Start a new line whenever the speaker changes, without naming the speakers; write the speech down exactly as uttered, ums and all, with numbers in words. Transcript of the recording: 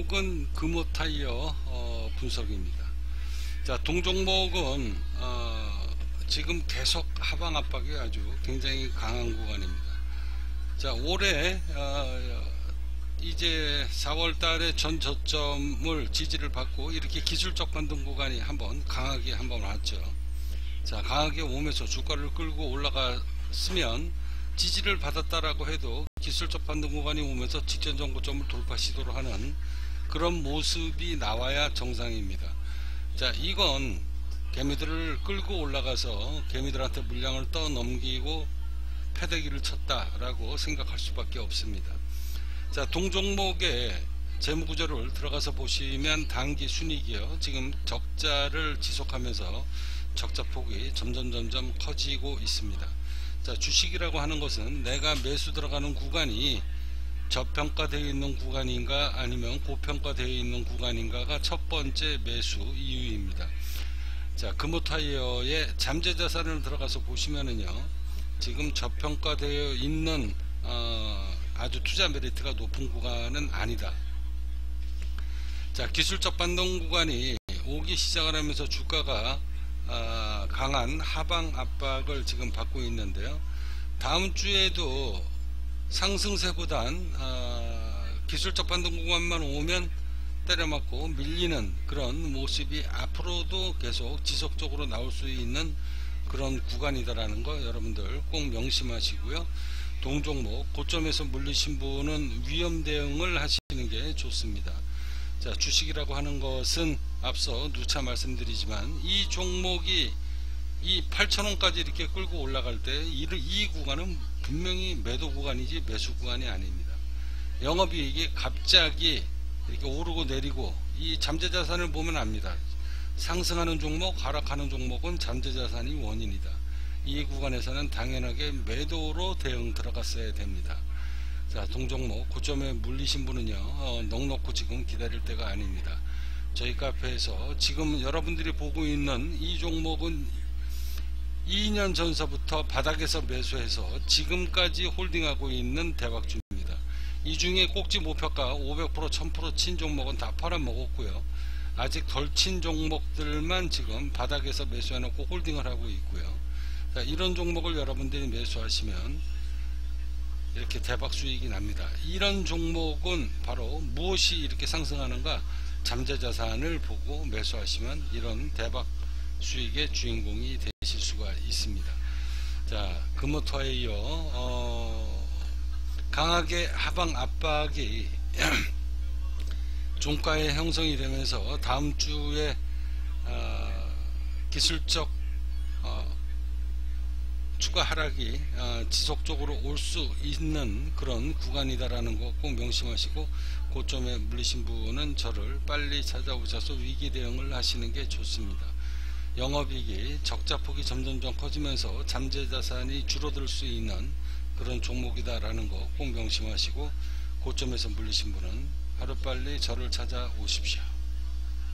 종목은 금호타이어 어, 분석입니다. 자, 동종목은 어, 지금 계속 하방 압박이 아주 굉장히 강한 구간입니다. 자, 올해 어, 이제 사월 달에 전 저점을 지지를 받고 이렇게 기술적 반등 구간이 한번 강하게 한번 왔죠. 자, 강하게 오면서 주가를 끌고 올라갔으면 지지를 받았다라고 해도 기술적 반등 구간이 오면서 직전 정고점을 돌파 시도를 하는 그런 모습이 나와야 정상입니다. 자, 이건 개미들을 끌고 올라가서 개미들한테 물량을 떠넘기고 패대기를 쳤다라고 생각할 수밖에 없습니다. 자, 동종목의 재무구조를 들어가서 보시면 단기 순이익이요, 지금 적자를 지속하면서 적자폭이 점점 점점 커지고 있습니다. 자, 주식이라고 하는 것은 내가 매수 들어가는 구간이 저평가되어 있는 구간인가 아니면 고평가되어 있는 구간인가가 첫 번째 매수 이유입니다. 자, 금호타이어의 잠재자산을 들어가서 보시면은요, 지금 저평가되어 있는 어, 아주 투자 메리트가 높은 구간은 아니다. 자, 기술적 반등 구간이 오기 시작을 하면서 주가가 어, 강한 하방 압박을 지금 받고 있는데요, 다음 주에도 상승세보단 어, 기술적 반등 구간만 오면 때려맞고 밀리는 그런 모습이 앞으로도 계속 지속적으로 나올 수 있는 그런 구간이다라는 거 여러분들 꼭 명심하시고요. 동종목 고점에서 물리신 분은 위험 대응을 하시는 게 좋습니다. 자, 주식이라고 하는 것은 앞서 누차 말씀드리지만 이 종목이 이 팔천 원까지 이렇게 끌고 올라갈 때 이 구간은 분명히 매도 구간이지 매수 구간이 아닙니다. 영업이익이 갑자기 이렇게 오르고 내리고 이 잠재자산을 보면 압니다. 상승하는 종목, 하락하는 종목은 잠재자산이 원인이다. 이 구간에서는 당연하게 매도로 대응 들어갔어야 됩니다. 자, 동종목 고점에 물리신 분은요, 어, 넉넉고 지금 기다릴 때가 아닙니다. 저희 카페에서 지금 여러분들이 보고 있는 이 종목은 이 년 전서부터 바닥에서 매수해서 지금까지 홀딩하고 있는 대박주입니다. 이 중에 꼭지 목표가 오백 퍼센트 천 퍼센트 친 종목은 다 팔아먹었고요, 아직 덜 친 종목들만 지금 바닥에서 매수해놓고 홀딩을 하고 있고요. 자, 이런 종목을 여러분들이 매수하시면 이렇게 대박 수익이 납니다. 이런 종목은 바로 무엇이 이렇게 상승하는가, 잠재자산을 보고 매수하시면 이런 대박 수익의 주인공이 되실 수가 있습니다. 자, 금호타이어 어, 강하게 하방 압박이 종가에 형성이 되면서 다음 주에 어, 기술적 어, 추가 하락이 어, 지속적으로 올 수 있는 그런 구간이다라는 거 꼭 명심하시고, 고점에 물리신 분은 저를 빨리 찾아오셔서 위기 대응을 하시는 게 좋습니다. 영업이익이 적자폭이 점점점 커지면서 잠재자산이 줄어들 수 있는 그런 종목이다라는 거 꼭 명심하시고, 고점에서 물리신 분은 하루빨리 저를 찾아오십시오.